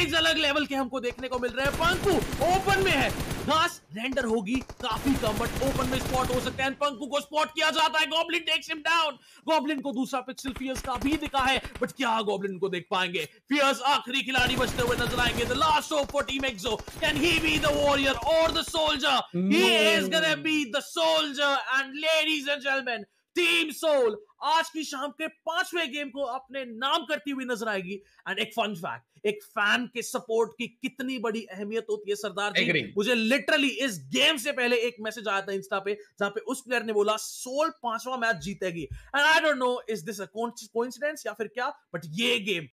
Fights अलग level के हमको देखने को मिल रहे हैं। पंकु ओपन में है, घास रेंडर होगी काफी कम, बट ओपन में स्पॉट हो सकता है। पंकु को स्पॉट किया जाता है, goblin takes him down. Goblin को दूसरा पिक्सल फियर्स का भी दिखा है, बट क्या गॉब्लिन को देख पाएंगे? फियर्स आखिरी खिलाड़ी बचते हुए नजर आएंगे। The last hope for team Exo, can he be the warrior और the soldier? He is gonna be the soldier. And ladies and gentleman, team Soul आज की शाम के 5वें गेम को अपने नाम करती हुई नजर आएगी। एंड एक फन फैक्ट, एक फैन के सपोर्ट की कितनी बड़ी अहमियत होती है सरदार जी। Agree. मुझे लिटरली इस गेम से पहले एक मैसेज आया था इंस्टा पे, जहां पे उस प्लेयर ने बोला सोल 5वां मैच जीतेगी। And I don't know is this a coincidence या फिर क्या, बट ये गेम